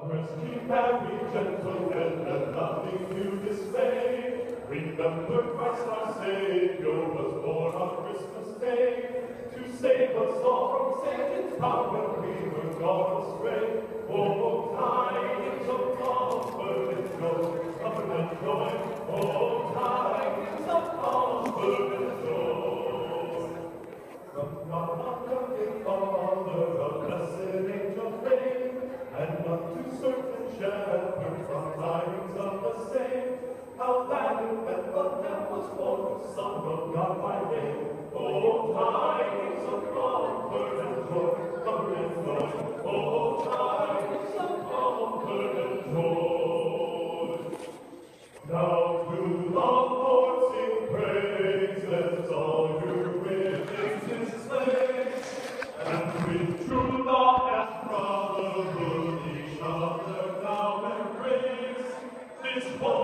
Rest ye happy, gentle, and nothing to dismay. Remember Christ our Savior was born on Christmas Day to save us all from Satan's power. We were gone astray. Oh, tidings of comfort and joy, comfort and joy. Oh, tidings of comfort and joy. From God our loving Father, a blessed angel came, and unto certain shepherds from tidings of the same. How glad in Bethlehem was born the Son of God by name. Oh, tidings of comfort and joy, comfort and joy. Oh, tidings of comfort and joy. Now to the Lord sing praises, all you within his slaves, and with true love and brotherhood each other now embrace. This